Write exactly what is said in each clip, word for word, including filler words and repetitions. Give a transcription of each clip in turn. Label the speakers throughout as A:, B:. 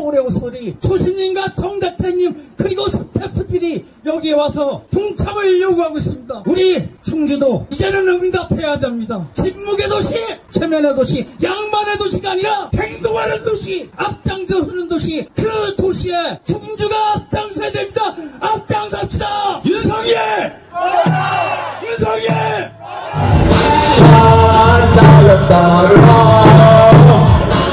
A: 서울에 오소리 조심님과 정대태님 그리고 스태프들이 여기에 와서 동참을 요구하고 있습니다. 우리 충주도 이제는 응답해야 됩니다. 침묵의 도시, 체면의 도시, 양반의 도시가 아니라 행동하는 도시, 앞장서는 도시, 그 도시에 충주가 앞장서야 됩니다. 앞장섭시다. 윤석열! 윤석열!
B: 산자연 따르라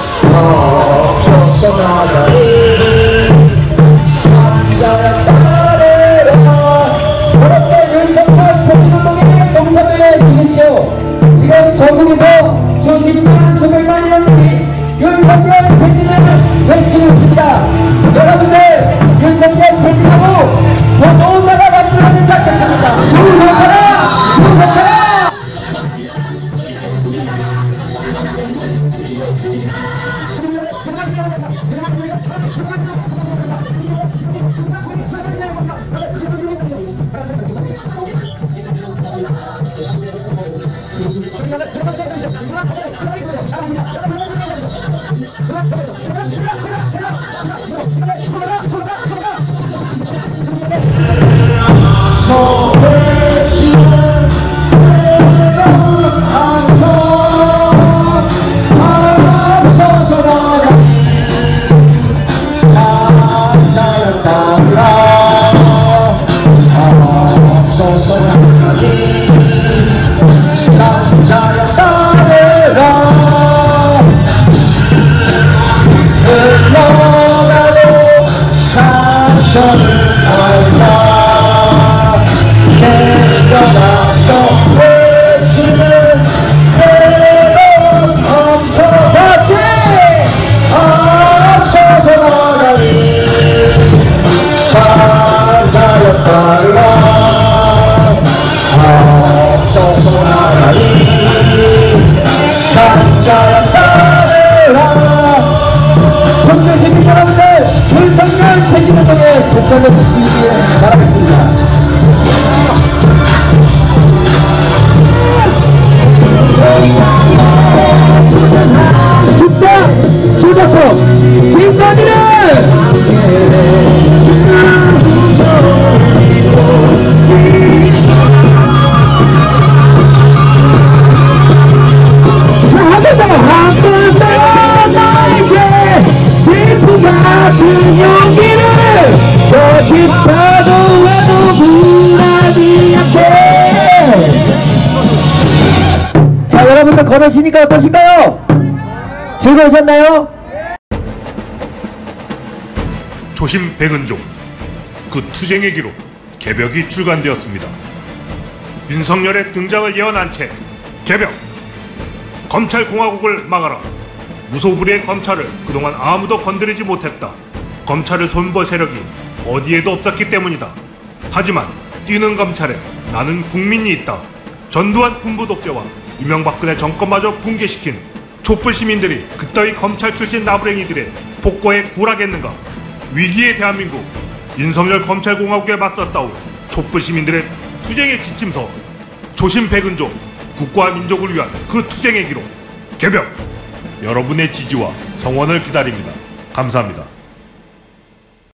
B: 없었어 나가리 산자연 따르라 그렇게 윤석열 표지운동에 동참해 주십시오. 지금 전국에서 수십만 수백만 년들이 윤석열 퇴진을 외치고 있습니다. 여러분들 윤석열 퇴진하고 더 좋은 나라 만들어야 되지 않겠습니까? 윤석열아! 윤석열아! 동참해 주시기 바라겠습니다. 죽다! 죽었고! 김건희는! 한 번 더! 한 번 더! 나에게 질풍 같은 용기를 더 싶어도 해도 불하지 않게. 자, 여러분들 걸으시니까 어떠신가요? 즐거우셨나요?
C: 조심 백은종 그 투쟁의 기록 개벽이 출간되었습니다. 윤석열의 등장을 예언한 채 개벽! 검찰공화국을 막아라. 무소불위의 검찰을 그동안 아무도 건드리지 못했다. 검찰을 손볼 세력이 어디에도 없었기 때문이다. 하지만 뛰는 검찰에 나는 국민이 있다. 전두환 군부 독재와 이명박근혜 정권마저 붕괴시킨 촛불 시민들이 그따위 검찰 출신 나부랭이들의 폭거에 굴하겠는가? 위기의 대한민국, 윤석열 검찰공화국에 맞서 싸울 촛불 시민들의 투쟁의 지침서, 조심 백은종, 국가와 민족을 위한 그 투쟁의 기록 개벽! 여러분의 지지와 성원을 기다립니다. 감사합니다.